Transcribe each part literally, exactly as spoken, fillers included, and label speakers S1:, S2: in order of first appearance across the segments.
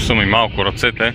S1: са ми малко ръцете.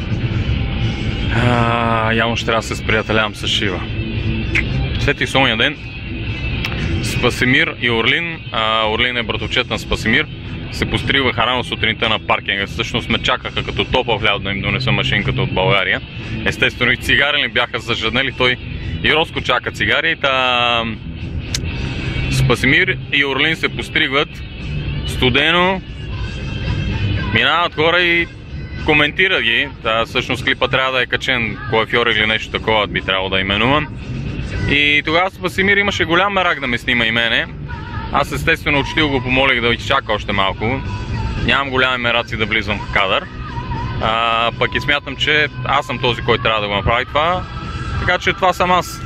S1: А, явно ще трябва да се сприятелявам с Шива. Сетих се ония ден. Спасимир и Орлин, а, Орлин е братовчет на Спасимир, се постригваха рано сутринта на паркинга. Всъщност ме чакаха като топъл хляб да им донеса машинката от България. Естествено и цигари ли бяха зажаднели, той и Роско чака цигари. Та... Спасимир и Орлин се постригват студено, минават хора и коментират ги. Та, всъщност клипа трябва да е качен коафьор или нещо такова би трябвало да именувам. И тогава Спасимир имаше голям мерак да ме снима и мене. Аз естествено учтиво го помолих да изчака още малко. Нямам голями мераци да влизам в кадър. А, пък и смятам, че аз съм този, който трябва да го направи това. Така че това съм аз.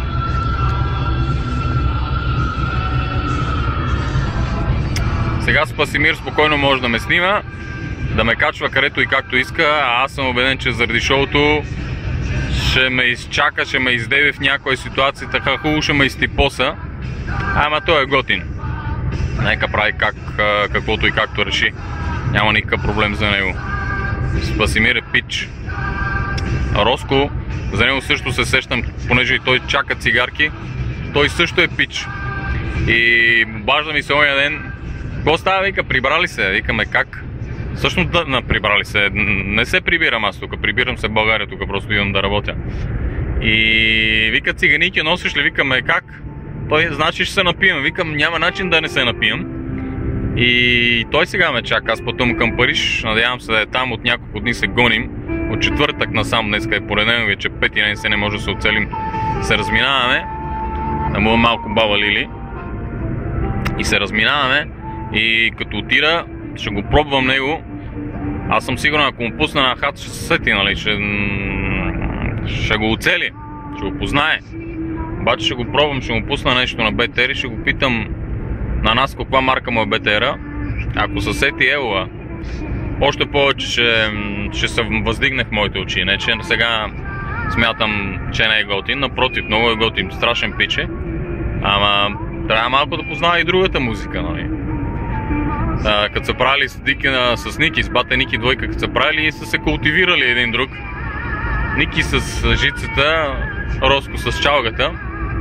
S1: Сега Спасимир спокойно може да ме снима, да ме качва където и както иска, а аз съм убеден, че заради шоуто ще ме изчака, ще ме издеви в някоя ситуация, така хубаво ще ме изтипоса. Ама той е готин. Нека прави как, каквото и както реши. Няма никакъв проблем за него. Спасимир е пич. Роско, за него също се сещам, понеже и той чака цигарки. Той също е пич. И бажда ми се ония ден. Какво става, вика, прибрали се? Викаме как? Всъщност да, на, прибрали се. Не се прибирам аз тук, прибирам се в България, тук просто идвам да работя. И вика, циганики носиш ли? Викаме как? Той, значи ще се напием. Викам, няма начин да не се напием. И той сега ме чака. Аз пътувам към Париж. Надявам се да е там. От няколко дни се гоним. От четвъртък насам, днеска е пореден, вече пети ден се не може да се оцелим. Се разминаваме. Да му е малко баба Лили. И се разминаваме. И като отида, ще го пробвам него. Аз съм сигурен, ако му пусна на хат, ще се сети, нали? Ще, ще го оцели. Ще го познае. Обаче ще го пробвам, ще му пусна нещо на БТР и ще го питам на нас каква марка му е БТР-а. Ако се сети, ева, още повече ще, ще се въздигне в моите очи. Не, че сега смятам, че не е готин. Напротив, много е готин, страшен пиче. Ама трябва малко да познава и другата музика, нали? А, като са правили с, Дики, с Ники, с бата Ники двойка, като са правили, са се култивирали един друг. Ники с жицата, Роско с чалгата.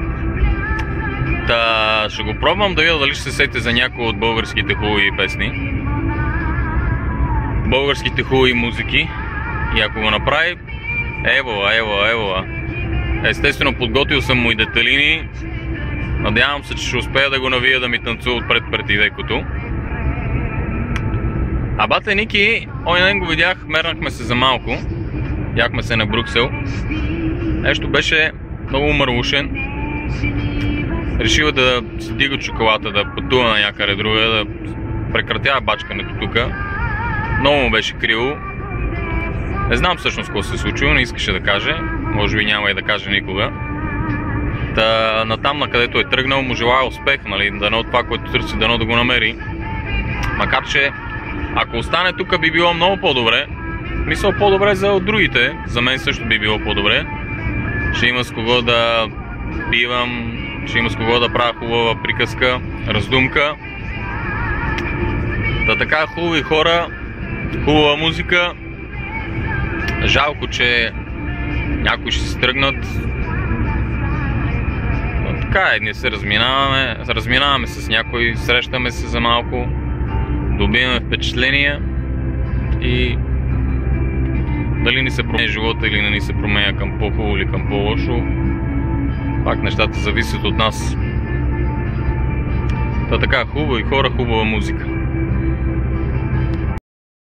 S1: Та ще го пробвам да видя дали ще се сете за някои от българските хубави песни. Българските хубави музики. И ако го направи, евола, евола, евола. Естествено подготвил съм му и деталини. Надявам се, че ще успея да го навия да ми танцува отпред пред идейкото. А бата Ники, оня ден го видях, мернахме се за малко. Яхме се на Брюксел. Нещо беше много мърлушен. Решива да си дига чоколата, да пътува на някъде друга, да прекратява бачкането тук. Много му беше криво. Не знам всъщност какво се е случило, не искаше да каже. Може би няма и да каже никога. Та натам, на където е тръгнал, му желая успех, нали? Дано това, което търси, дано да го намери. Макар че, ако остане тук, би било много по-добре. Мисля, по-добре за другите. За мен също би било по-добре. Ще има с кого да пивам, ще има с кого да правя хубава приказка, раздумка. Та така, хубави хора, хубава музика. Жалко, че някои ще се тръгнат. Но така е, ние се разминаваме, разминаваме се с някой, срещаме се за малко, добиваме впечатления и дали ни се променя живота или не ни се променя към по-хубаво или към по-лошо, пак нещата зависят от нас. Та така, хубави хора, хубава музика.